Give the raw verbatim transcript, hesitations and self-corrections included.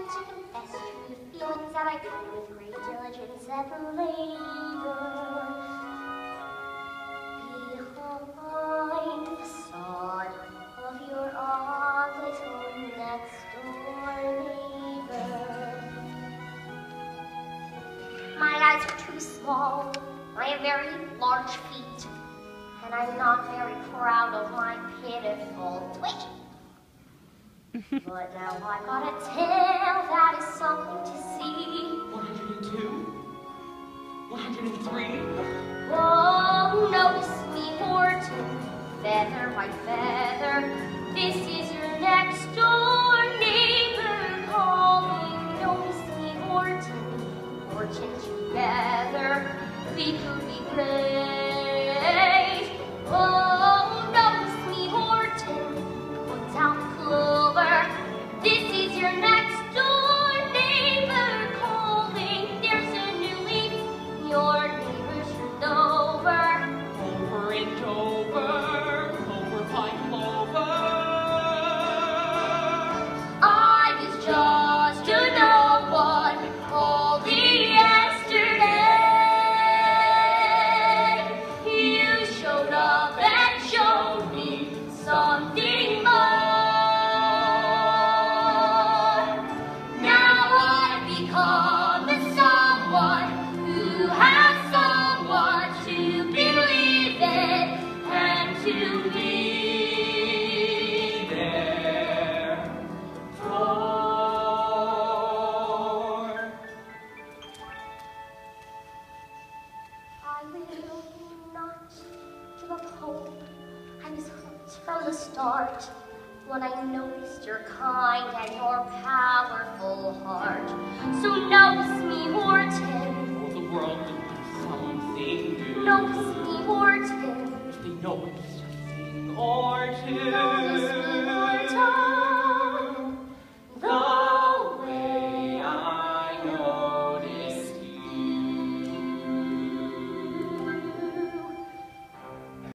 to confess true feelings that I put with great diligence and labor. Behind the facade of your odd little next door neighbor. My eyes are too small, I have very large feet, and I'm not very proud of my pitiful twitch. But now I've got a tail that is something to see. one hundred two? one hundred three? Oh, notice me, Horton, feather by feather. This is your next door neighbor calling. Notice me, Horton, Horton together, we could be great. Oh, notice me, Horton, put out the clover. This is your next door neighbor calling. There's a new leaf, your neighbors should over. Over and over, clover pine clover. I was just a no one all the yesterday. You showed up and showed me something more. Now I've become the someone who has someone to believe in and to be there for. I will not give up hope. I was hooked from the start when I noticed your kind and your powerful heart. So notice me, Horton. Oh, the world will do something new. Notice me, Horton. If they know it's something or two.